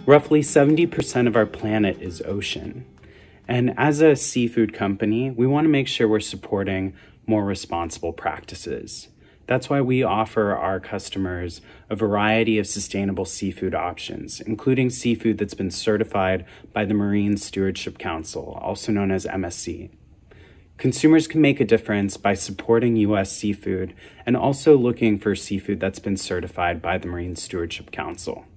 Roughly 70% of our planet is ocean. And as a seafood company, we want to make sure we're supporting more responsible practices. That's why we offer our customers a variety of sustainable seafood options, including seafood that's been certified by the Marine Stewardship Council, also known as MSC. Consumers can make a difference by supporting U.S. seafood and also looking for seafood that's been certified by the Marine Stewardship Council.